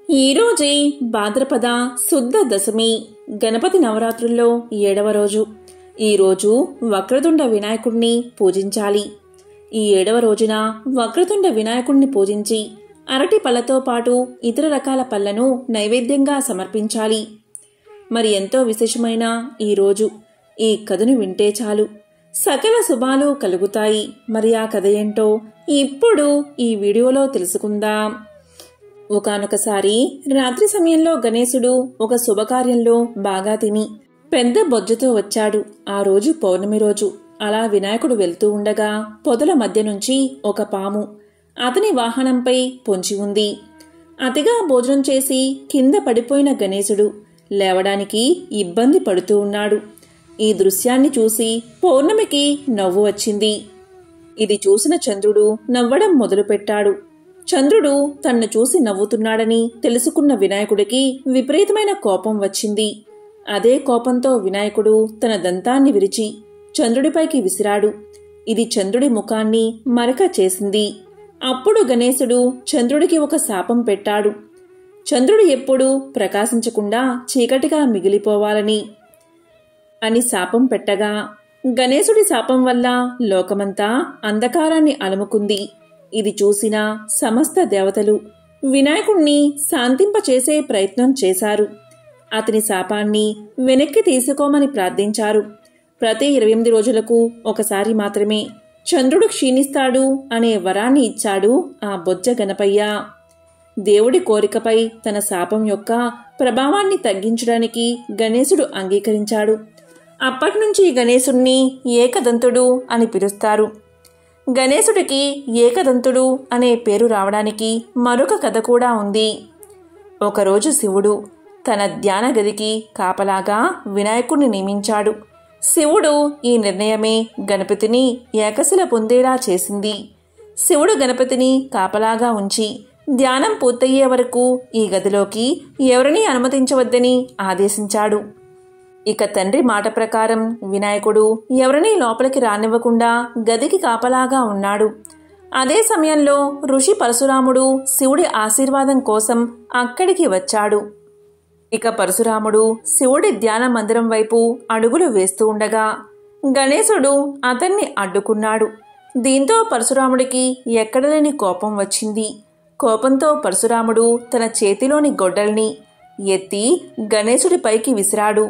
ఈరోజే భాద్రపద శుద్ధ దశమి గణపతి నవరాత్రుల్లో 7వ రోజు. ఈరోజు వక్రతుండ వినాయకుడిని పూజించాలి. ఈ 7వ రోజున వక్రతుండ వినాయకుడిని పూజించి అరటి పళ్ళతో పాటు ఇతర రకాల పళ్లను నైవేద్యంగా సమర్పించాలి. మరి ఎంతో విశేషమైన ఈరోజు ఈ కథను వింటే చాలు, సకల శుభాలు కలుగుతాయి. మరి ఆ కథ ఏంటో ఇప్పుడు ఈ వీడియోలో తెలుసుకుందాం. ఒకానొకసారి రాత్రి సమయంలో గణేశుడు ఒక శుభకార్యంలో బాగా తిని పెద్ద బొజ్జతో వచ్చాడు. ఆ రోజు పౌర్ణమి రోజు. అలా వినాయకుడు వెళ్తూ ఉండగా పొదల మధ్య నుంచి ఒక పాము అతని వాహనంపై పొంచి ఉంది. అతిగా భోజనం చేసి కింద పడిపోయిన గణేశుడు లేవడానికి ఇబ్బంది పడుతూ ఉన్నాడు. ఈ దృశ్యాన్ని చూసి పౌర్ణమికి నవ్వు వచ్చింది. ఇది చూసిన చంద్రుడు నవ్వడం మొదలుపెట్టాడు. చంద్రుడు తన్ను చూసి నవ్వుతున్నాడని తెలుసుకున్న వినాయకుడికి విపరీతమైన కోపం వచ్చింది. అదే కోపంతో వినాయకుడు తన దంతాన్ని విరిచి చంద్రుడిపైకి విసిరాడు. ఇది చంద్రుడి ముఖాన్ని మరక చేసింది. అప్పుడు గణేశుడు చంద్రుడికి ఒక శాపం పెట్టాడు. చంద్రుడు ఎప్పుడూ ప్రకాశించకుండా చీకటిగా మిగిలిపోవాలని అని శాపం పెట్టగా, గణేశుడి శాపం వల్ల లోకమంతా అంధకారాన్ని అలుముకుంది. ఇది చూసిన సమస్త దేవతలు వినాయకుణ్ణి శాంతింపచేసే ప్రయత్నం చేశారు. అతని శాపాన్ని వెనక్కి తీసుకోమని ప్రార్థించారు. ప్రతి 28 రోజులకు ఒకసారి మాత్రమే చంద్రుడు క్షీణిస్తాడు అనే వరాన్ని ఇచ్చాడు ఆ బొజ్జ గణపయ్య. దేవుడి కోరికపై తన శాపం యొక్క ప్రభావాన్ని తగ్గించడానికి గణేశుడు అంగీకరించాడు. అప్పట్నుంచి గణేశుణ్ణి ఏకదంతుడు అని పిలుస్తారు. గణేశుడికి ఏకదంతుడు అనే పేరు రావడానికి మరొక కథ కూడా ఉంది. ఒకరోజు శివుడు తన ధ్యాన గదికి కాపలాగా వినాయకుడిని నియమించాడు. శివుడు ఈ నిర్ణయమే గణపతిని ఏకశిల పొందేలా చేసింది. శివుడు గణపతిని కాపలాగా ఉంచి ధ్యానం పూర్తయ్యే వరకు ఈ గదిలోకి ఎవరినీ అనుమతించవద్దని ఆదేశించాడు. ఇక తండ్రి మాట ప్రకారం వినాయకుడు ఎవరినీ లోపలికి రానివ్వకుండా గదికి కాపలాగా ఉన్నాడు. అదే సమయంలో ఋషి పరశురాముడు శివుడి ఆశీర్వాదం కోసం అక్కడికి వచ్చాడు. ఇక పరశురాముడు శివుడి ధ్యాన మందిరం వైపు అడుగులు వేస్తూ ఉండగా గణేశుడు అతన్ని అడ్డుకున్నాడు. దీంతో పరశురాముడికి ఎక్కడలేని కోపం వచ్చింది. కోపంతో పరశురాముడు తన చేతిలోని గొడ్డల్ని ఎత్తి గణేశుడి పైకి విసిరాడు.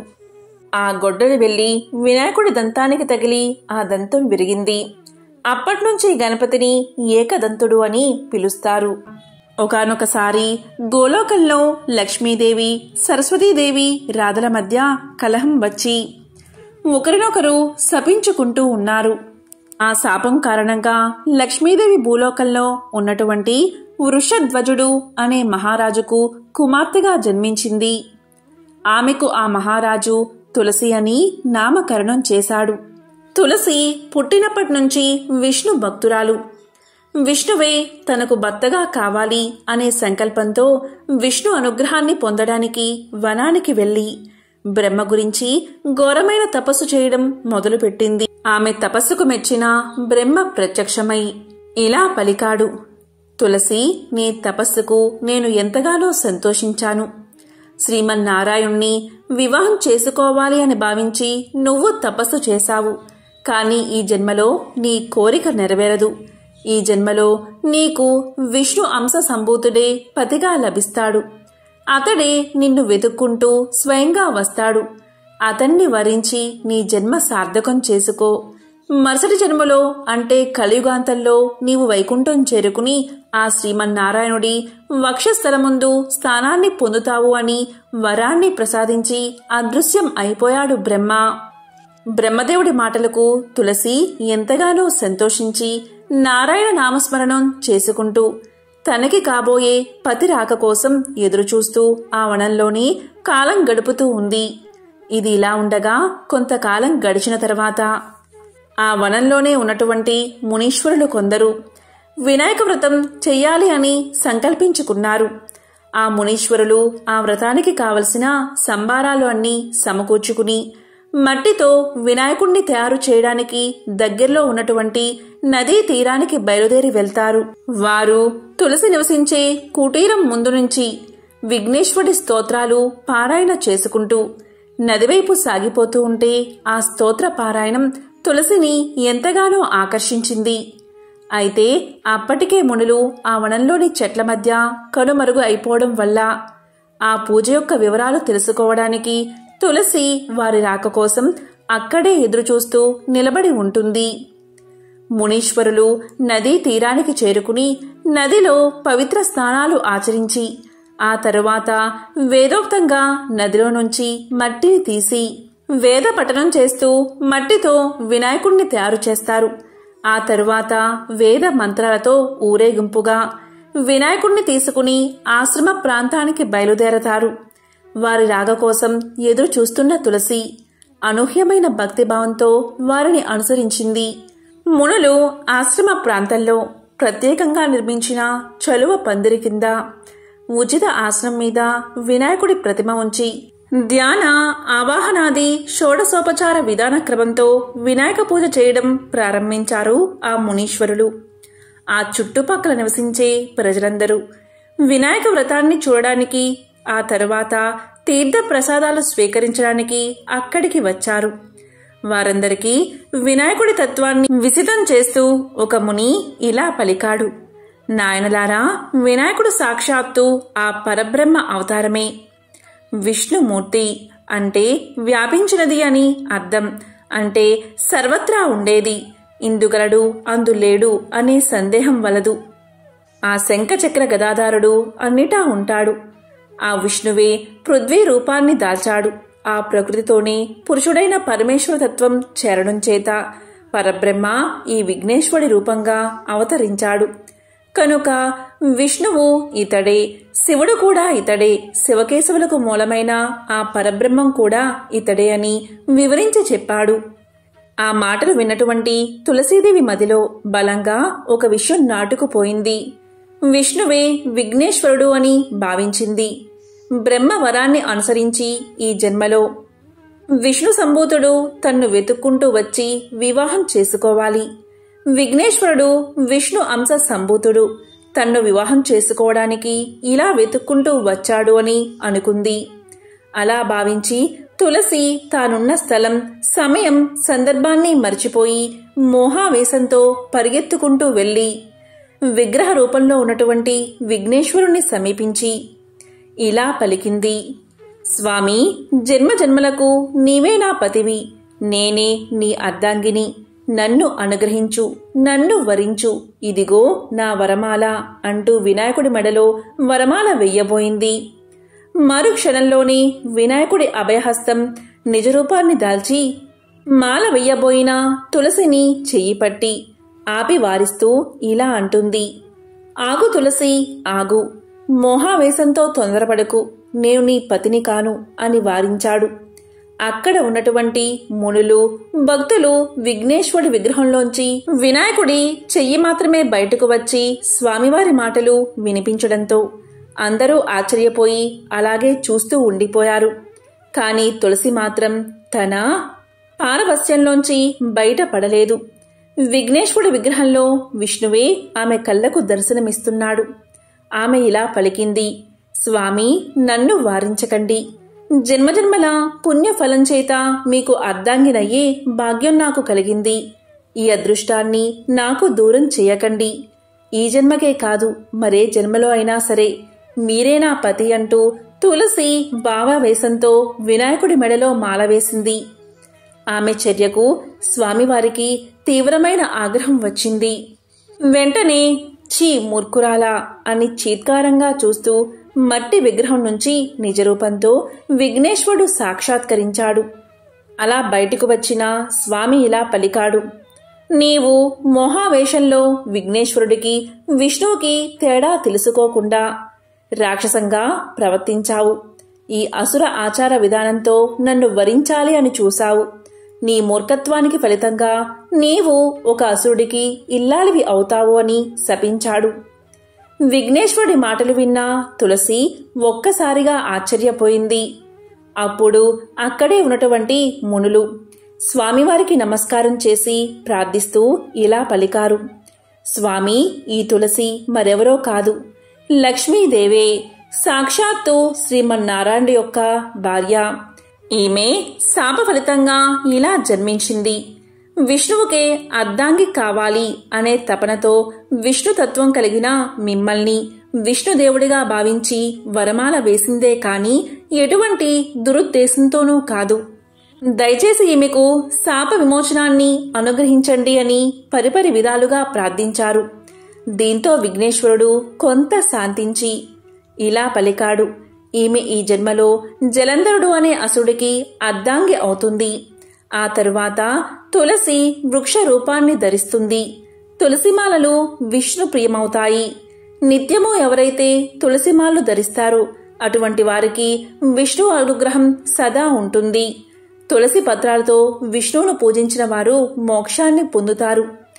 ఆ గొడ్డలి వెళ్లి వినాయకుడి దంతానికి తగిలి ఆ దంతం విరిగింది. అప్పట్నుంచి గణపతిని ఏకదంతుడు అని పిలుస్తారు. ఒకానొకసారి గోలోకంలో లక్ష్మీదేవి, సరస్వతీదేవి రాధల మధ్య కలహం వచ్చి ఒకరినొకరు శపించుకుంటూ ఉన్నారు. ఆ శాపం కారణంగా లక్ష్మీదేవి భూలోకంలో ఉన్నటువంటి వృషధ్వజుడు అనే మహారాజుకు కుమార్తెగా జన్మించింది. ఆమెకు ఆ మహారాజు తులసి అని నామకరణం చేశాడు. తులసి పుట్టినప్పటి నుంచి విష్ణు భక్తురాలు. విష్ణువే తనకు భర్తగా కావాలి అనే సంకల్పంతో విష్ణు అనుగ్రహాన్ని పొందడానికి వనానికి వెళ్లి బ్రహ్మ గురించి ఘోరమైన తపస్సు చేయడం మొదలుపెట్టింది. ఆమె తపస్సుకు మెచ్చిన బ్రహ్మ ప్రత్యక్షమై ఇలా పలికాడు: తులసి, నీ తపస్సుకు నేను ఎంతగానో సంతోషించాను. శ్రీమన్నారాయణ్ణి వివాహం చేసుకోవాలి అని భావించి నువ్వు తపస్సు చేశావు. కానీ ఈ జన్మలో నీ కోరిక నెరవేరదు. ఈ జన్మలో నీకు విష్ణు అంశ సంభూతుడే పతిగా లభిస్తాడు. అతడే నిన్ను వెతుక్కుంటూ స్వయంగా వస్తాడు. అతన్ని వరించి నీ జన్మ సార్థకం చేసుకో. మరుసటి జన్మలో అంటే కలియుగాంతంలో నీవు వైకుంఠం చేరుకుని ఆ శ్రీమన్నారాయణుడి వక్షస్థలముందు స్థానాన్ని పొందుతావు అని వరాన్ని ప్రసాదించి అదృశ్యం అయిపోయాడు బ్రహ్మ. బ్రహ్మదేవుడి మాటలకు తులసి ఎంతగానో సంతోషించి నారాయణ నామస్మరణం చేసుకుంటూ తనకి కాబోయే పతి రాక కోసం ఎదురుచూస్తూ ఆ వనంలోనే కాలం గడుపుతూ ఉంది. ఇది ఇలా ఉండగా కొంతకాలం గడిచిన తర్వాత ఆ వనంలోనే ఉన్నటువంటి మునీశ్వరులు కొందరు వినాయక వ్రతం చెయ్యాలి అని సంకల్పించుకున్నారు. ఆ మునీశ్వరులు ఆ వ్రతానికి కావలసిన సంబారాలు అన్నీ సమకూర్చుకుని మట్టితో వినాయకుణ్ణి తయారు చేయడానికి దగ్గరలో ఉన్నటువంటి నదీ తీరానికి బయలుదేరి వెళ్తారు. వారు తులసి నివసించే కుటీరం ముందు నుంచి విఘ్నేశ్వరుడి స్తోత్రాలు పారాయణ చేసుకుంటూ నదివైపు సాగిపోతూ ఉంటే ఆ స్తోత్ర పారాయణం తులసిని ఎంతగానో ఆకర్షించింది. అయితే అప్పటికే మునులు ఆ వనంలోని చెట్ల మధ్య కనుమరుగు అయిపోవడం వల్ల ఆ పూజ యొక్క వివరాలు తెలుసుకోవడానికి తులసి వారి రాక కోసం అక్కడే ఎదురుచూస్తూ నిలబడి ఉంటుంది. మునీశ్వరులు నదీ తీరానికి చేరుకుని నదిలో పవిత్ర స్నానాలు ఆచరించి ఆ తరువాత వేదోక్తంగా నదిలో నుంచి మట్టిని తీసి వేద పఠనం చేస్తూ మట్టితో వినాయకుణ్ణి తయారు చేస్తారు. ఆ తరువాత వేద మంత్రాలతో ఊరేగింపుగా వినాయకుణ్ణి తీసుకుని ఆశ్రమ ప్రాంతానికి బయలుదేరతారు. వారి రాక కోసం ఎదురు చూస్తున్న తులసి అనూహ్యమైన భక్తిభావంతో వారిని అనుసరించింది. మునులు ఆశ్రమ ప్రాంతంలో ప్రత్యేకంగా నిర్మించిన చలువ పందిరి కింద ఉచిత ఆసనం మీద వినాయకుడి ప్రతిమ ఉంచి ధ్యాన ఆవాహనాది షోడశోపచార విధాన క్రమంతో వినాయక పూజ చేయడం ప్రారంభించారు ఆ మునీశ్వరులు. ఆ చుట్టుపక్కల నివసించే ప్రజలందరూ వినాయక వ్రతాన్ని చూడడానికి, ఆ తరువాత తీర్థ ప్రసాదాలు స్వీకరించడానికి అక్కడికి వచ్చారు. వారందరికీ వినాయకుడి తత్వాన్ని విసితం చేస్తూ ఒక ముని ఇలా పలికాడు: నాయనలారా, వినాయకుడు సాక్షాత్తు ఆ పరబ్రహ్మ అవతారమే. విష్ణుమూర్తి అంటే వ్యాపించినది అని అర్థం. అంటే సర్వత్రా ఉండేది, ఇందుగలడు అందులేడు అనే సందేహం వలదు. ఆ శంఖచక్ర గదాధారుడు అన్నిటా ఉంటాడు. ఆ విష్ణువే పృథ్వీ రూపాన్ని దాల్చాడు. ఆ ప్రకృతితోనే పురుషుడైన పరమేశ్వర తత్వం చేరడం చేత పరబ్రహ్మ ఈ విఘ్నేశ్వరుడి రూపంగా అవతరించాడు. కనుక విష్ణువు ఇతడే, శివుడు కూడా ఇతడే, శివకేశవులకు మూలమైన ఆ పరబ్రహ్మం కూడా ఇతడే అని వివరించి చెప్పాడు. ఆ మాటలు విన్నటువంటి తులసీదేవి మదిలో బలంగా ఒక విషయం నాటుకుపోయింది. విష్ణువే విఘ్నేశ్వరుడు అని భావించింది. బ్రహ్మ వరాన్ని అనుసరించి ఈ జన్మలో విష్ణు సంభూతుడు తన్ను వెతుక్కుంటూ వచ్చి వివాహం చేసుకోవాలి. విఘ్నేశ్వరుడు విష్ణు అంశ సంభూతుడు తన్ను వివాహం చేసుకోవడానికి ఇలా వెతుక్కుంటూ వచ్చాడు అని అనుకుంది. అలా భావించి తులసి తానున్న స్థలం, సమయం, సందర్భాన్ని మర్చిపోయి మోహావేశంతో పరిగెత్తుకుంటూ వెళ్లి విగ్రహ రూపంలో ఉన్నటువంటి విఘ్నేశ్వరుణ్ణి సమీపించి ఇలా పలికింది: స్వామి, జన్మజన్మలకు నీవే నా పతివి, నేనే నీ అర్ధాంగిని. నన్ను అనుగ్రహించు, నన్ను వరించు, ఇదిగో నా వరమాల అంటూ వినాయకుడి మెడలో వరమాల వెయ్యబోయింది. మరుక్షణంలోనే వినాయకుడి అభయహస్తం నిజరూపాన్ని దాల్చి మాల వెయ్యబోయిన తులసిని చెయ్యి పట్టి ఆపి వారిస్తూ ఇలా అంటుంది: ఆగు తులసి, ఆగు, మోహావేశంతో తొందరపడకు, నేను నీ పతిని కాను అని వారించాడు. అక్కడ ఉన్నటువంటి మునులు, భక్తులు విఘ్నేశ్వరుడి విగ్రహంలోంచి వినాయకుడి చెయ్యి మాత్రమే బయటకు వచ్చి స్వామివారి మాటలు వినిపించడంతో అందరూ ఆశ్చర్యపోయి అలాగే చూస్తూ ఉండిపోయారు. కాని తులసి మాత్రం తన పారవస్యంలోంచి బయటపడలేదు. విఘ్నేశ్వరుడి విగ్రహంలో విష్ణువే ఆమె కళ్లకు దర్శనమిస్తున్నాడు. ఆమె ఇలా పలికింది: స్వామి, నన్ను వారించకండి. జన్మజన్మల పుణ్యఫలం చేత మీకు అర్ధాంగినయ్యే భాగ్యం నాకు కలిగింది. ఈ అదృష్టాన్ని నాకు దూరం చేయకండి. ఈ జన్మకే కాదు, మరే జన్మలో అయినా సరే మీరే నా పతి అంటూ తులసి భావావేశంతో వినాయకుడి మెడలో మాల వేసింది. ఆమె చర్యకు స్వామివారికి తీవ్రమైన ఆగ్రహం వచ్చింది. వెంటనే ఛీ మూర్ఖురాలా అని చీత్కారంగా చూస్తూ మట్టి విగ్రహం నుంచి నిజరూపంతో విఘ్నేశ్వరుడు సాక్షాత్కరించాడు. అలా బయటకు వచ్చిన స్వామి ఇలా పలికాడు: నీవు మోహావేశంలో విఘ్నేశ్వరుడికి, విష్ణువుకి తేడా తెలుసుకోకుండా రాక్షసంగా ప్రవర్తించావు. ఈ అసుర ఆచార విధానంతో నన్ను వరించాలి అని చూశావు. నీ మూర్ఖత్వానికి ఫలితంగా నీవు ఒక అసురుడికి ఇల్లాలివి అవుతావు అని శపించాడు. విఘ్నేశ్వరుడి మాటలు విన్న తులసి ఒక్కసారిగా ఆశ్చర్యపోయింది. అప్పుడు అక్కడే ఉన్నటువంటి మునులు స్వామివారికి నమస్కారం చేసి ప్రార్థిస్తూ ఇలా పలికారు: స్వామి, ఈ తులసి మరెవరో కాదు, లక్ష్మీదేవే. సాక్షాత్తు శ్రీమన్నారాయణుడి యొక్క భార్య. ఈమె శాప ఫలితంగా ఇలా జన్మించింది. విష్ణువుకే అర్ధాంగి కావాలి అనే తపనతో విష్ణుతత్వం కలిగిన మిమ్మల్ని విష్ణుదేవుడిగా భావించి వరమాల వేసిందే కాని ఎటువంటి దురుద్దేశంతోనూ కాదు. దయచేసి ఈమెకు శాప విమోచనాన్ని అనుగ్రహించండి అని పరిపరి విధాలుగా ప్రార్థించారు. దీంతో విఘ్నేశ్వరుడు కొంత శాంతించి ఇలా పలికాడు, ఈమె ఈ జన్మలో జలంధరుడు అనే అసురుడికి అర్ధాంగి అవుతుంది. ఆ తరువాత తులసి వృక్ష రూపాన్ని ధరిస్తుంది. తులసిమాలలు విష్ణు ప్రియమవుతాయి. నిత్యము ఎవరైతే తులసిమాలలు ధరిస్తారో అటువంటి వారికి విష్ణు అనుగ్రహం సదా ఉంటుంది. తులసి పత్రాలతో విష్ణువును పూజించిన వారు మోక్షాన్ని పొందుతారు.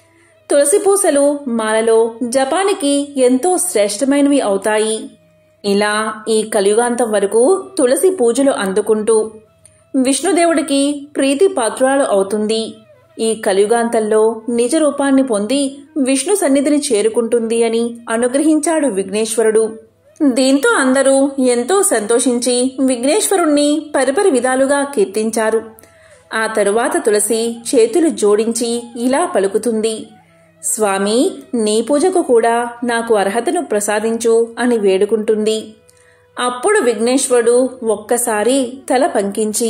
తులసి పూసలు మాలలో జపానికి ఎంతో శ్రేష్టమైనవి అవుతాయి. ఇలా ఈ కలియుగాంతం వరకు తులసి పూజలు అందుకుంటూ విష్ణుదేవుడికి ప్రీతి పాత్రురాలు అవుతుంది. ఈ కలియుగాంతంలో నిజ రూపాన్ని పొంది విష్ణు సన్నిధిని చేరుకుంటుంది అని అనుగ్రహించాడు విఘ్నేశ్వరుడు. దీంతో అందరూ ఎంతో సంతోషించి విఘ్నేశ్వరుణ్ణి పరిపరి విధాలుగా కీర్తించారు. ఆ తరువాత తులసి చేతులు జోడించి ఇలా పలుకుతుంది, స్వామి, నీ పూజకు కూడా నాకు అర్హతను ప్రసాదించు అని వేడుకుంటుంది. అప్పుడు విఘ్నేశ్వరుడు ఒక్కసారి తల పంకించి,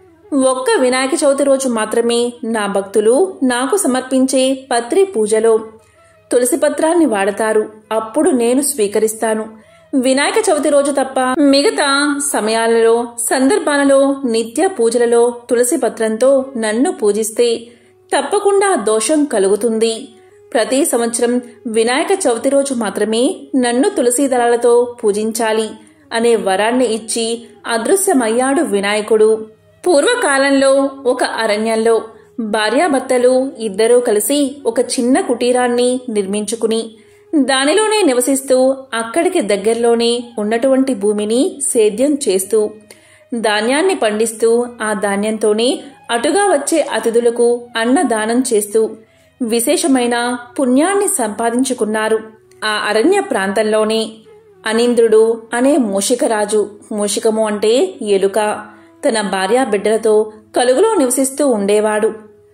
ఒక్క వినాయక చవితి రోజు మాత్రమే నా భక్తులు నాకు సమర్పించే పత్రి పూజలో తులసి పత్రాన్ని వాడతారు. అప్పుడు నేను స్వీకరిస్తాను. వినాయక చవితి రోజు తప్ప మిగతా సమయాలలో సందర్భాలలో నిత్య పూజలలో తులసి పత్రంతో నన్ను పూజిస్తే తప్పకుండా దోషం కలుగుతుంది. ప్రతి సంవత్సరం వినాయక చవితి రోజు మాత్రమే నన్ను తులసి దళాలతో పూజించాలి అనే వరాన్ని ఇచ్చి అదృశ్యమయ్యాడు వినాయకుడు. పూర్వకాలంలో ఒక అరణ్యంలో భార్యాభర్తలు ఇద్దరూ కలిసి ఒక చిన్న కుటీరాన్ని నిర్మించుకుని దానిలోనే నివసిస్తూ అక్కడికి దగ్గరలోనే ఉన్నటువంటి భూమిని సేద్యం చేస్తూ ధాన్యాన్ని పండిస్తూ ఆ ధాన్యంతోనే అటుగా వచ్చే అతిథులకు అన్నదానం చేస్తూ విశేషమైన పుణ్యాన్ని సంపాదించుకున్నారు. ఆ అరణ్య ప్రాంతంలోనే అనీంద్రుడు అనే మూషికరాజు, మూషికము అంటే ఎలుక, తన భార్యా బిడ్డలతో కలుగులో నివసిస్తూ ఉండేవాడు.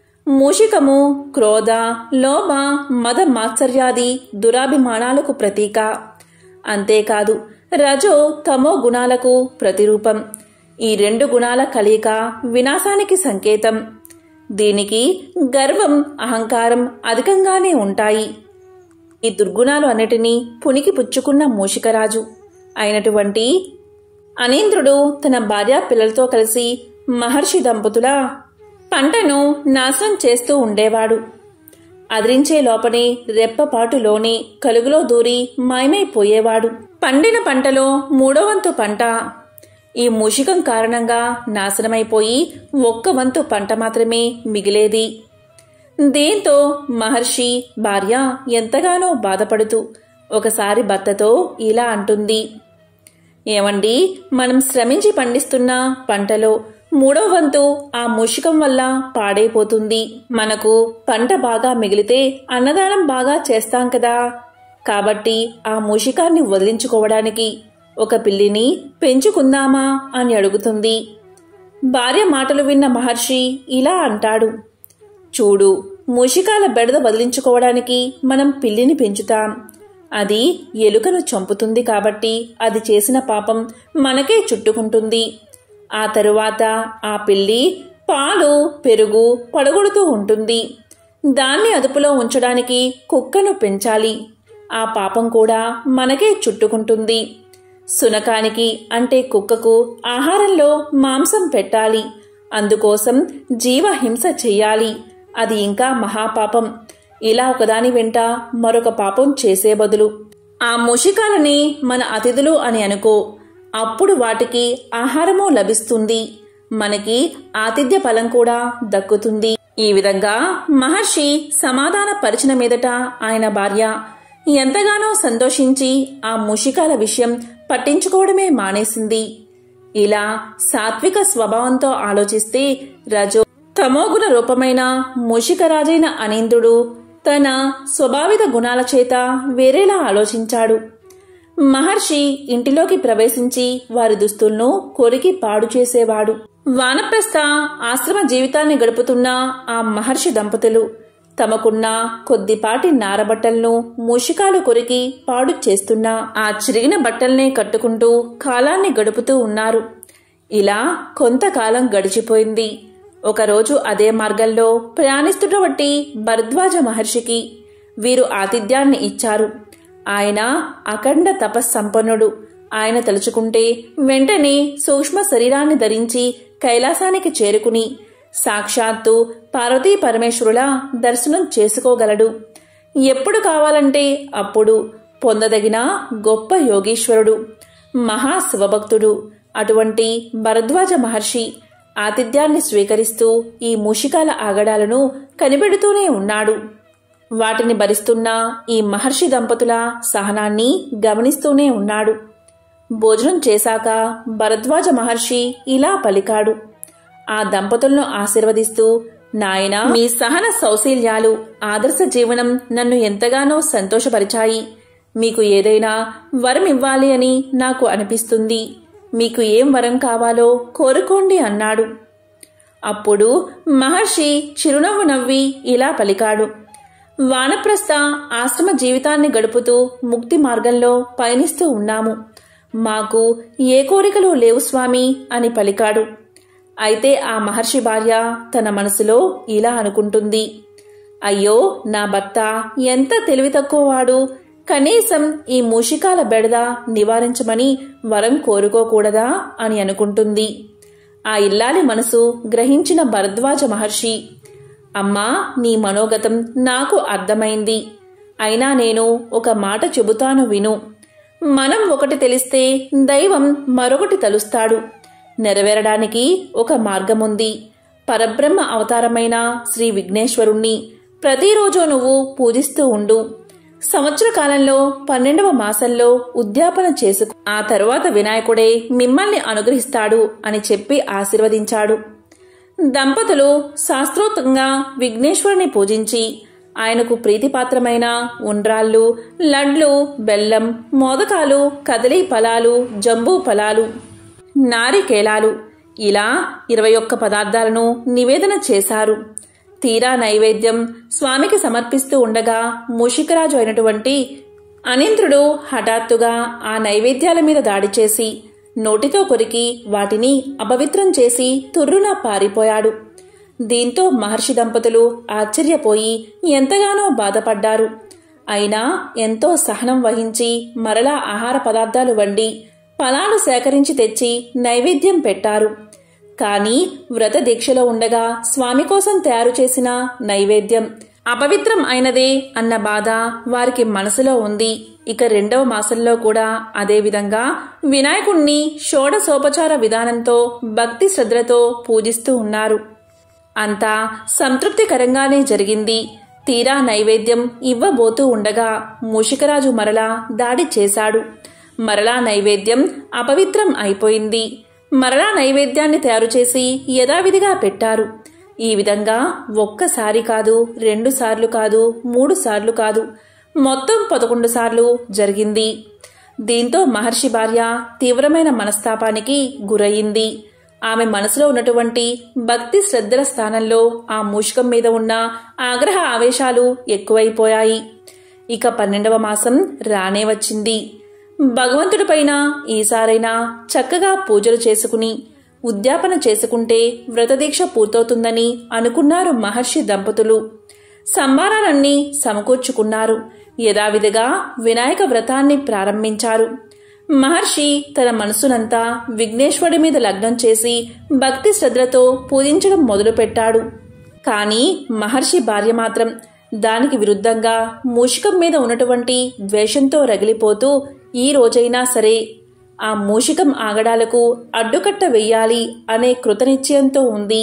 మూషికము క్రోధ, లోభ, మద మాత్సర్యాది దురాభిమానాలకు ప్రతీక. అంతేకాదు రజో తమో గుణాలకు ప్రతిరూపం. ఈ రెండు గుణాల కలయిక వినాశానికి సంకేతం. దీనికి గర్వం, అహంకారం అధికంగానే ఉంటాయి. ఈ దుర్గుణాలు అన్నిటినీ పునికి పుచ్చుకున్న మూషికరాజు అయినటువంటి అనీంద్రుడు తన భార్యా పిల్లలతో కలిసి మహర్షి దంపతుల పంటను నాశనం చేస్తూ ఉండేవాడు. అదిరించే లోపనే రెప్పపాటులోనే కలుగులో దూరి మాయమైపోయేవాడు. పండిన పంటలో 3వ వంతు పంట ఈ మూషికం కారణంగా నాశనమైపోయి 1 వంతు పంట మాత్రమే మిగిలేది. దీంతో మహర్షి భార్య ఎంతగానో బాధపడుతూ ఒకసారి భర్తతో ఇలా అంటుంది, ఏమండి, మనం శ్రమించి పండిస్తున్న పంటలో 3వ వంతు ఆ మూషికం వల్ల పాడైపోతుంది. మనకు పంట బాగా మిగిలితే అన్నదానం బాగా చేస్తాం కదా. కాబట్టి ఆ మూషికాన్ని వదిలించుకోవడానికి ఒక పిల్లిని పెంచుకుందామా అని అడుగుతుంది. భార్య మాటలు విన్న మహర్షి ఇలా అంటాడు, చూడు, మూషికాల బెడద వదిలించుకోవడానికి మనం పిల్లిని పెంచుతాం. అది ఎలుకను చంపుతుంది కాబట్టి అది చేసిన పాపం మనకే చుట్టుకుంటుంది. ఆ తరువాత ఆ పిల్లి పాలు, పెరుగు పడగొడుతూ ఉంటుంది. దాన్ని అదుపులో ఉంచడానికి కుక్కను పెంచాలి. ఆ పాపం కూడా మనకే చుట్టుకుంటుంది. సునకానికి అంటే కుక్కకు ఆహారంలో మాంసం పెట్టాలి. అందుకోసం జీవహింస చెయ్యాలి. అది ఇంకా మహాపాపం. ఇలా ఒకదాని వెంట మరొక పాపం చేసే బదులు ఆ మూషికాలని మన అతిథులు అని అనుకో. అప్పుడు వాటికి ఆహారము లభిస్తుంది. మనకి ఆతిథ్య ఫలం కూడా దక్కుతుంది. ఈ విధంగా మహర్షి సమాధాన పరిచిన మీదట ఆయన భార్య ఎంతగానో సంతోషించి ఆ మూషికాల విషయం పట్టించుకోవడమే మానేసింది. ఇలా సాత్విక స్వభావంతో ఆలోచిస్తే రజో తమోగుణ రూపమైన మూషికరాజైన అనీంద్రుడు తన స్వభావిత గుణాల చేత వేరేలా ఆలోచించాడు. మహర్షి ఇంటిలోకి ప్రవేశించి వారి దుస్తులను కొరికి పాడు చేసేవాడు. వానప్రస్థ ఆశ్రమ జీవితాన్ని గడుపుతున్న ఆ మహర్షి దంపతులు తమకున్న కొద్దిపాటి నారబట్టలను మూషికాలు కొరికి పాడు చేస్తున్నా ఆ చిరిగిన బట్టల్నే కట్టుకుంటూ కాలాన్ని గడుపుతూ ఉన్నారు. ఇలా కొంతకాలం గడిచిపోయింది. ఒకరోజు అదే మార్గంలో ప్రయాణిస్తున్నటువంటి భరద్వాజ మహర్షికి వీరు ఆతిథ్యాన్ని ఇచ్చారు. ఆయన అఖండ తపస్సంపన్నుడు. ఆయన తలుచుకుంటే వెంటనే సూక్ష్మ శరీరాన్ని ధరించి కైలాసానికి చేరుకుని సాక్షాత్తు పార్వతీ పరమేశ్వరుల దర్శనం చేసుకోగలడు. ఎప్పుడు కావాలంటే అప్పుడు పొందదగిన గొప్ప యోగీశ్వరుడు, మహాశివభక్తుడు. అటువంటి భరద్వాజ మహర్షి ఆతిథ్యాన్ని స్వీకరిస్తూ ఈ మూషికాల ఆగడాలను కనిపెడుతూనే ఉన్నాడు. వాటిని భరిస్తున్న ఈ మహర్షి దంపతుల సహనాన్ని గమనిస్తూనే ఉన్నాడు. భోజనం చేశాక భరద్వాజ మహర్షి ఇలా పలికాడు. ఆ దంపతులను ఆశీర్వదిస్తూ, నాయనా, మీ సహన సౌశీల్యాలు, ఆదర్శ జీవనం నన్ను ఎంతగానో సంతోషపరిచాయి. మీకు ఏదైనా వరం ఇవ్వాలి అని నాకు అనిపిస్తుంది. మీకు ఏం వరం కావాలో కోరుకోండి అన్నాడు. అప్పుడు మహర్షి చిరునవ్వు నవ్వి ఇలా పలికాడు. వానప్రస్థ ఆశ్రమ జీవితాన్ని గడుపుతూ ముక్తి మార్గంలో పయనిస్తూ ఉన్నాము. మాకు ఏ కోరికలు లేవు స్వామి అని పలికాడు. అయితే ఆ మహర్షి భార్య తన మనసులో ఇలా అనుకుంటుంది. అయ్యో, నా భర్త ఎంత తెలివి తక్కువవాడు. కనీసం ఈ మూషికాల బెడద నివారించమని వరం కోరుకోకూడదా అని అనుకుంటుంది. ఆ ఇల్లాలి మనసు గ్రహించిన భరద్వాజ మహర్షి, అమ్మా, నీ మనోగతం నాకు అర్థమైంది. అయినా నేను ఒక మాట చెబుతాను విను. మనం ఒకటి తెలిస్తే దైవం మరొకటి తలుస్తాడు. నెరవేరడానికి ఒక మార్గముంది. పరబ్రహ్మ అవతారమైన శ్రీ విఘ్నేశ్వరుణ్ణి ప్రతిరోజు నువ్వు పూజిస్తూ ఉండు. సంవత్సర కాలంలో 12వ మాసంలో ఉద్యాపన చేసుకు. ఆ తరువాత వినాయకుడే మిమ్మల్ని అనుగ్రహిస్తాడు అని చెప్పి ఆశీర్వదించాడు. దంపతులు శాస్త్రోక్తంగా విఘ్నేశ్వరుని పూజించి ఆయనకు ప్రీతిపాత్రమైన ఉండ్రాళ్ళు, లడ్లు, బెల్లం, మోదకాలు, కదలీ ఫలాలు, జంబూ ఫలాలు, నారికేలాలు ఇలా 21 పదార్థాలను నివేదన చేశారు. తీరా నైవేద్యం స్వామికి సమర్పిస్తూ ఉండగా మూషికరాజు అయినటువంటి అనింద్రుడు హఠాత్తుగా ఆ నైవేద్యాల మీద దాడి చేసి నోటితో కొరికి వాటిని అపవిత్రం చేసి తుర్రున పారిపోయాడు. దీంతో మహర్షి దంపతులు ఆశ్చర్యపోయి ఎంతగానో బాధపడ్డారు. అయినా ఎంతో సహనం వహించి మరలా ఆహార పదార్థాలు వండి ఫలాలు సేకరించి తెచ్చి నైవేద్యం పెట్టారు. కాని వ్రత దీక్షలో ఉండగా స్వామి కోసం తయారు చేసిన నైవేద్యం అపవిత్రం అయినదే అన్న బాధ వారికి మనసులో ఉంది. ఇక 2వ మాసంలో కూడా అదేవిధంగా వినాయకుణ్ణి షోడశోపచార విధానంతో భక్తి శ్రద్ధలతో పూజిస్తూ ఉన్నారు. అంతా సంతృప్తికరంగానే జరిగింది. తీరా నైవేద్యం ఇవ్వబోతూ ఉండగా మూషికరాజు మరలా దాడి చేశాడు. మరలా నైవేద్యం అపవిత్రం అయిపోయింది. మరలా నైవేద్యాన్ని తయారు చేసి యథావిధిగా పెట్టారు. ఈ విధంగా ఒక్కసారి కాదు, 2 సార్లు కాదు, 3 సార్లు కాదు, మొత్తం 11 సార్లు జరిగింది. దీంతో మహర్షి భార్య తీవ్రమైన మనస్తాపానికి గురయింది. ఆమె మనసులో ఉన్నటువంటి భక్తి శ్రద్ధల స్థానంలో ఆ మూషికం మీద ఉన్న ఆగ్రహ ఆవేశాలు ఎక్కువైపోయాయి. ఇక 12వ మాసం రానే వచ్చింది. భగవంతుడిపైన ఈసారైనా చక్కగా పూజలు చేసుకుని ఉద్యాపన చేసుకుంటే వ్రతదీక్ష పూర్తవుతుందని అనుకున్నారు మహర్షి దంపతులు. సంభారాలన్నీ సమకూర్చుకున్నారు. యథావిధిగా వినాయక వ్రతాన్ని ప్రారంభించారు. మహర్షి తన మనసునంతా విఘ్నేశ్వరుడి మీద లగ్నం చేసి భక్తి శ్రద్ధలతో పూజించడం మొదలుపెట్టాడు. కాని మహర్షి భార్య మాత్రం దానికి విరుద్ధంగా మూషికం మీద ఉన్నటువంటి ద్వేషంతో రగిలిపోతూ ఈ రోజైనా సరే ఆ మూషికం ఆగడాలకు అడ్డుకట్ట వెయ్యాలి అనే కృతనిశ్చయంతో ఉంది.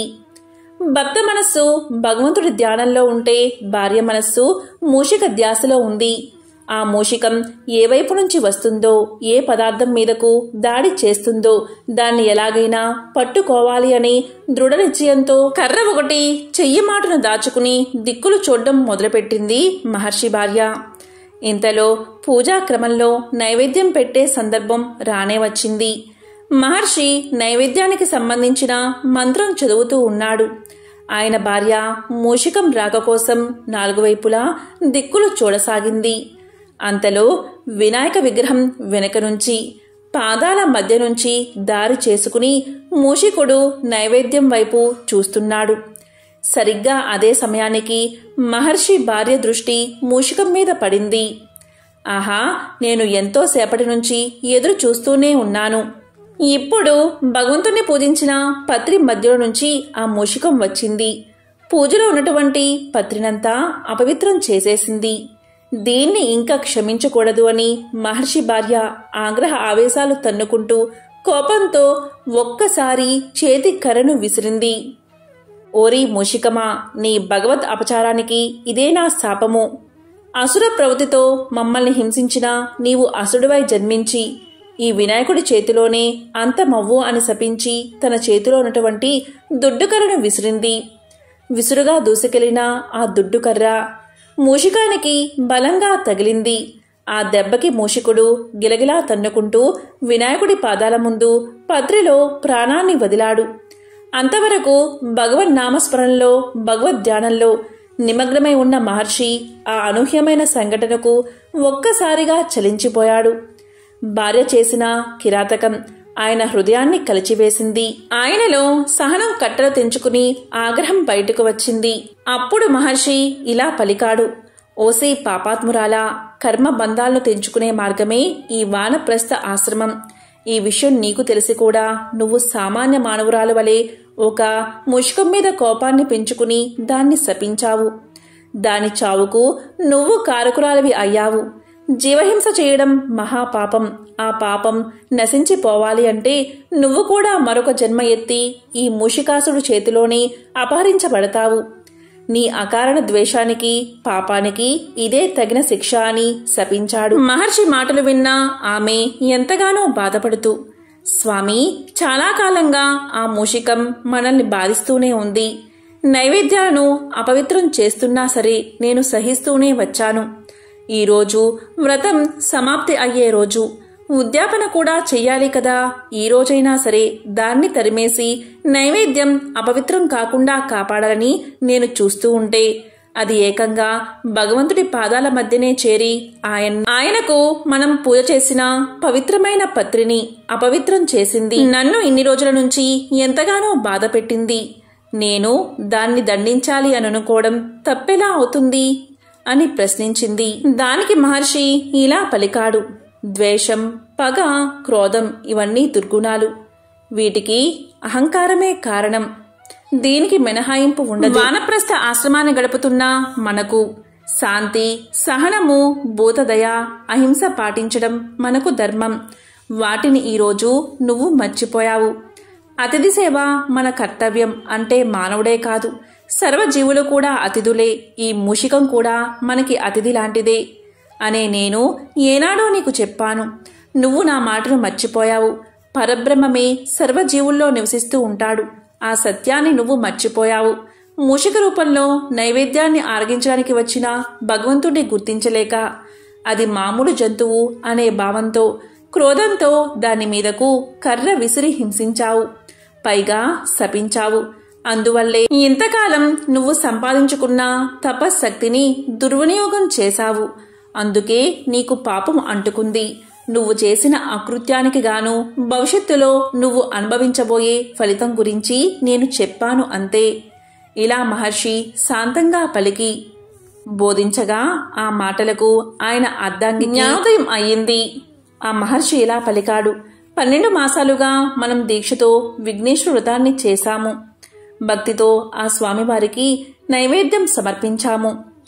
భక్త మనస్సు భగవంతుడి ధ్యానంలో ఉంటే భార్య మనస్సు మూషిక ధ్యాసలో ఉంది. ఆ మూషికం ఏ వైపు నుంచి వస్తుందో, ఏ పదార్థం మీదకు దాడి చేస్తుందో దాన్ని ఎలాగైనా పట్టుకోవాలి అని దృఢ నిశ్చయంతో కర్ర ఒకటి చెయ్యి మాటను దాచుకుని దిక్కులు చూడడం మొదలుపెట్టింది మహర్షి భార్య. ఇంతలో పూజా క్రమంలో నైవేద్యం పెట్టే సందర్భం రానే వచ్చింది. మహర్షి నైవేద్యానికి సంబంధించిన మంత్రం చదువుతూ ఉన్నాడు. ఆయన భార్య మూషికం రాక కోసం 4 వైపులా దిక్కులు చూడసాగింది. అంతలో వినాయక విగ్రహం వెనక నుంచి, పాదాల మధ్య నుంచి దారి చేసుకుని మూషికుడు నైవేద్యం వైపు చూస్తున్నాడు. సరిగ్గా అదే సమయానికి మహర్షి భార్య దృష్టి మూషికం మీద పడింది. ఆహా, నేను ఎంతో సేపటి నుంచి ఎదురు చూస్తూనే ఉన్నాను. ఇప్పుడు భగవంతుణ్ణి పూజించిన పత్రి మధ్యలో నుంచి ఆ మూషికం వచ్చింది. పూజలో ఉన్నటువంటి పత్రినంతా అపవిత్రం చేసేసింది. దీన్ని ఇంకా క్షమించకూడదు అని మహర్షి భార్య ఆగ్రహ ఆవేశాలు తన్నుకుంటూ కోపంతో ఒక్కసారి చేతి కర్రను విసిరింది. ఓరి మూషికమా, నీ భగవద్ అపచారానికి ఇదే నా శాపము. అసుర ప్రవృత్తితో మమ్మల్ని హింసించిన నీవు అసురుడివై జన్మించి ఈ వినాయకుడి చేతిలోనే అంతమవ్వు అని శపించి తన చేతిలో ఉన్నటువంటి దుడ్డుకర్రను విసిరింది. విసురుగా దూసుకెళ్లిన ఆ దుడ్డుకర్ర మూషికానికి బలంగా తగిలింది. ఆ దెబ్బకి మూషికుడు గిలగిలా తన్నుకుంటూ వినాయకుడి పాదాల ముందు పత్రిలో ప్రాణాన్ని వదిలాడు. అంతవరకు భగవన్ నామస్మరణలో భగవద్ ధ్యానంలో నిమగ్నమై ఉన్న మహర్షి ఆ అనూహ్యమైన సంఘటనకు ఒక్కసారిగా చలించిపోయాడు. భార్య చేసిన కిరాతకం ఆయన హృదయాన్ని కలిచివేసింది. ఆయనలో సహనం కట్టలు తెంచుకుని ఆగ్రహం బయటకు వచ్చింది. అప్పుడు మహర్షి ఇలా పలికాడు. ఓసే పాపాత్మురాలా, కర్మ బంధాలను తెంచుకునే మార్గమే ఈ వానప్రస్థ ఆశ్రమం. ఈ విషయం నీకు తెలిసి కూడా నువ్వు సామాన్య మానవురాలు వలె ఒక ముష్కం మీద కోపాన్ని పెంచుకుని దాన్ని శపించావు. దాని చావుకు నువ్వు కారకురాలివి అయ్యావు. జీవహింస చేయడం మహాపాపం. ఆ పాపం నశించిపోవాలి అంటే నువ్వు కూడా మరొక జన్మ ఎత్తి ఈ మూషికాసుడు చేతిలోనే అపహరించబడతావు. నీ అకారణ ద్వేషానికి పాపానికి ఇదే తగిన శిక్ష అని శపించాడు. మహర్షి మాటలు విన్న ఆమె ఎంతగానో బాధపడుతూ, స్వామి, చాలా కాలంగా ఆ మూషికం మనల్ని బాధిస్తూనే ఉంది. నైవేద్యాలను అపవిత్రం చేస్తున్నా సరే నేను సహిస్తూనే వచ్చాను. ఈరోజు వ్రతం సమాప్తి అయ్యే రోజు, ఉద్యాపన కూడా చెయ్యాలి కదా. ఈ రోజైనా సరే దాన్ని తరిమేసి నైవేద్యం అపవిత్రం కాకుండా కాపాడాలని నేను చూస్తూ ఉంటే అది ఏకంగా భగవంతుడి పాదాల మధ్యనే చేరి ఆయనకు మనం పూజ చేసిన పవిత్రమైన పత్రిని అపవిత్రం చేసింది. నన్ను ఇన్ని రోజుల నుంచి ఎంతగానో బాధ పెట్టింది. నేను దాన్ని దండించాలి అని అనుకోవడం తప్పెలా అవుతుంది అని ప్రశ్నించింది. దానికి మహర్షి ఇలా పలికాడు. ద్వేషం, పగ, క్రోధం ఇవన్నీ దుర్గుణాలు. వీటికి అహంకారమే కారణం. దీనికి మినహాయింపు ఉండదు. వానప్రస్థ ఆశ్రమాన్ని గడుపుతున్న మనకు శాంతి, సహనము, భూతదయ, అహింస పాటించడం మనకు ధర్మం. వాటిని ఈరోజు నువ్వు మర్చిపోయావు. అతిథి సేవ మన కర్తవ్యం. అంటే మానవుడే కాదు, సర్వజీవులు కూడా అతిథులే. ఈ మూషికం కూడా మనకి అతిథి లాంటిదే అనే నేను ఏనాడో నీకు చెప్పాను. నువ్వు నా మాటను మర్చిపోయావు. పరబ్రహ్మమే సర్వజీవుల్లో నివసిస్తూ ఉంటాడు. ఆ సత్యాన్ని నువ్వు మర్చిపోయావు. మూషిక రూపంలో నైవేద్యాన్ని ఆరగించడానికి వచ్చిన భగవంతుడిని గుర్తించలేక అది మామూలు జంతువు అనే భావంతో, క్రోధంతో దాని మీదకు కర్ర విసిరి హింసించావు. పైగా శపించావు. అందువల్లే ఇంతకాలం నువ్వు సంపాదించుకున్న తపశ్శక్తిని దుర్వినియోగం చేశావు. అందుకే నీకు పాపం అంటుకుంది. నువ్వు చేసిన అకృత్యానికి గాను భవిష్యత్తులో నువ్వు అనుభవించబోయే ఫలితం గురించి నేను చెప్పాను అంతే. ఇలా మహర్షి శాంతంగా పలికి బోధించగా ఆ మాటలకు ఆయన అర్థానికి జ్ఞానోదయం అయ్యింది. ఆ మహర్షి ఇలా పలికాడు. 12 మాసాలుగా మనం దీక్షతో విఘ్నేశ్వర వ్రతాన్ని చేశాము. భక్తితో ఆ స్వామివారికి నైవేద్యం సమర్పించాము.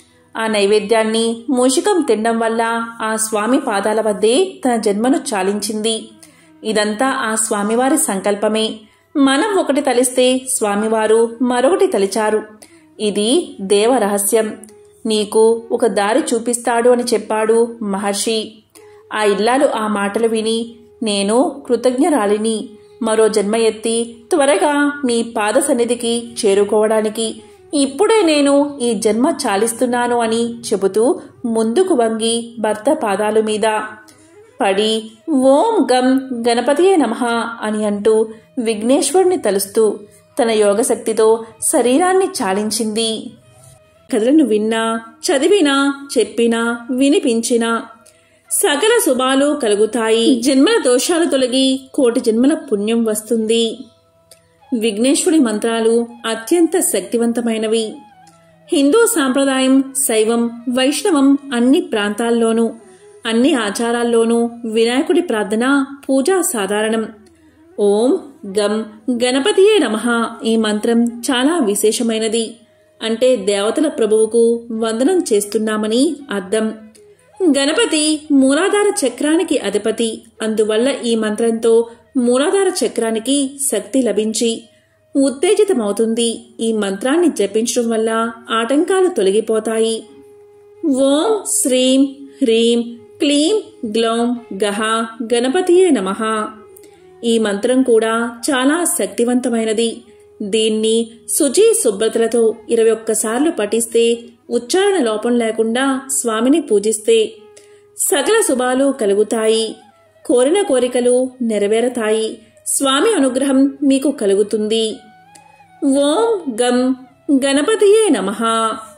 ఆ నైవేద్యాన్ని మూషికం తినడం వల్ల ఆ స్వామి పాదాల వద్దే తన జన్మను చాలించింది. ఇదంతా ఆ స్వామివారి సంకల్పమే. మనం ఒకటి తలిస్తే స్వామివారు మరొకటి తలిచారు. ఇది దేవ రహస్యం. నీకు ఒక దారి చూపిస్తాడు అని చెప్పాడు మహర్షి. ఆ ఇల్లాలు ఆ మాటలు విని, నేను కృతజ్ఞరాలిని. మరో జన్మ ఎత్తి త్వరగా నీ పాద సన్నిధికి చేరుకోవడానికి ఇప్పుడే నేను ఈ జన్మ చాలిస్తున్నాను అని చెబుతూ ముందుకు వంగి భర్త పాదాల మీద పడి ఓం గం గణపతియే నమః అని అంటూ విఘ్నేశ్వరుని తలుస్తూ తన యోగశక్తితో శరీరాన్ని చాలించింది. కథలను విన్నా, చదివినా, చెప్పినా, వినిపించినా సకల శుభాలు కలుగుతాయి. జన్మల దోషాలు తొలగి కోటి జన్మల పుణ్యం వస్తుంది. విఘ్నేశ్వరుడి మంత్రాలు అత్యంత శక్తివంతమైనవి. హిందూ సాంప్రదాయం, శైవం, వైష్ణవం అన్ని ప్రాంతాల్లోనూ అన్ని ఆచారాల్లోనూ వినాయకుడి ప్రార్థన, పూజ సాధారణం. ఓం గం గణపతియే నమః ఈ మంత్రం చాలా విశేషమైనది. అంటే దేవతల ప్రభువుకు వందనం చేస్తున్నామని అర్థం. గణపతి మూలాధార చక్రానికి అధిపతి. అందువల్ల ఈ మంత్రంతో మూలాధార చక్రానికి శక్తి లభించి ఉత్తేజితమవుతుంది. ఈ మంత్రాన్ని జపించడం వల్ల ఆటంకాలు తొలగిపోతాయి. ఓం శ్రీం హ్రీం క్లీం గ్లౌం గహ గణపతియే నమః ఈ మంత్రం కూడా చాలా శక్తివంతమైనది. దీన్ని శుచి శుభ్రతలతో 21 సార్లు పఠిస్తే, ఉచ్చారణ లోపం లేకుండా స్వామిని పూజిస్తే సకల శుభాలు కలుగుతాయి. కోరిన కోరికలు నెరవేరతాయి. స్వామి అనుగ్రహం మీకు కలుగుతుంది. ఓం గం గణపతియే నమః.